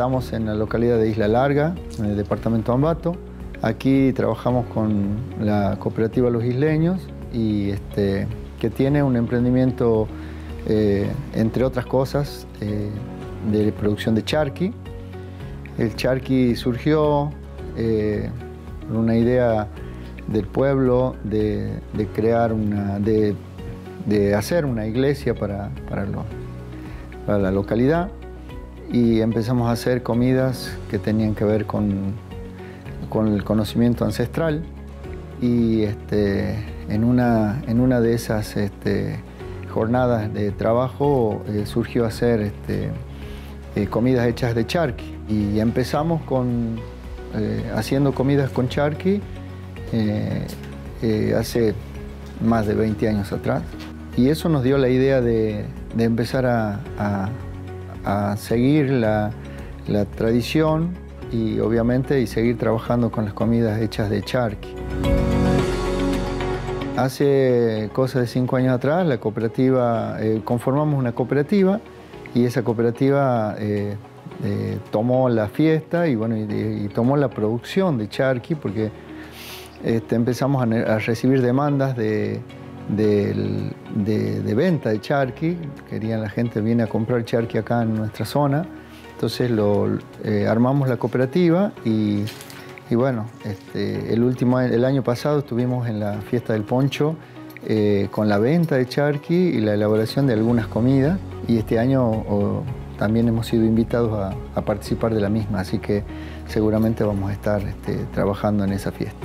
Estamos en la localidad de Isla Larga, en el departamento de Ambato. Aquí trabajamos con la cooperativa Los Isleños y que tiene un emprendimiento, entre otras cosas, de producción de charqui. El charqui surgió con una idea del pueblo de hacer una iglesia para la localidad, y empezamos a hacer comidas que tenían que ver con el conocimiento ancestral, y en una de esas jornadas de trabajo surgió hacer comidas hechas de charqui, y empezamos haciendo comidas con charqui hace más de 20 años atrás, y eso nos dio la idea de empezar a seguir la tradición y obviamente seguir trabajando con las comidas hechas de charqui. Hace cosa de 5 años atrás la cooperativa, conformamos una cooperativa, y esa cooperativa tomó la fiesta y tomó la producción de charqui, porque empezamos a recibir demandas de venta de charqui. La gente viene a comprar charqui acá en nuestra zona. Entonces armamos la cooperativa y bueno, el año pasado estuvimos en la fiesta del poncho con la venta de charqui y la elaboración de algunas comidas, y este año también hemos sido invitados a participar de la misma, así que seguramente vamos a estar trabajando en esa fiesta.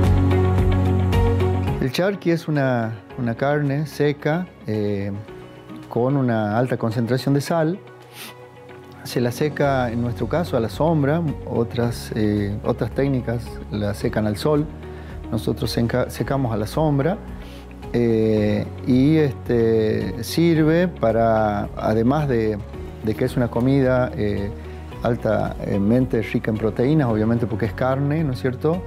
El charqui es una carne seca con una alta concentración de sal. Se la seca, en nuestro caso, a la sombra. Otras técnicas la secan al sol. Nosotros secamos a la sombra y sirve para, además de que es una comida altamente rica en proteínas, obviamente porque es carne, ¿no es cierto?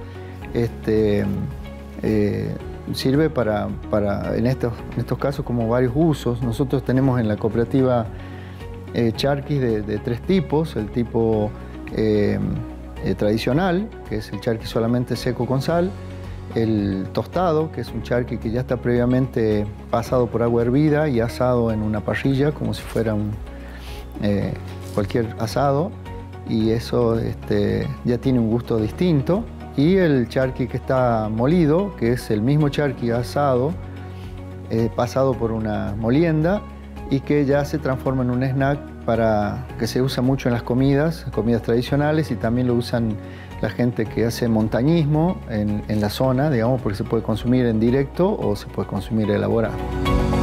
Sirve en estos casos como varios usos. Nosotros tenemos en la cooperativa charquis de 3 tipos. El tipo tradicional, que es el charqui solamente seco con sal. El tostado, que es un charqui que ya está previamente pasado por agua hervida y asado en una parrilla, como si fuera cualquier asado. Y eso ya tiene un gusto distinto. Y el charqui que está molido, que es el mismo charqui asado, pasado por una molienda, y que ya se transforma en un snack que se usa mucho en las comidas tradicionales, y también lo usan la gente que hace montañismo en la zona, digamos, porque se puede consumir en directo o se puede consumir elaborado.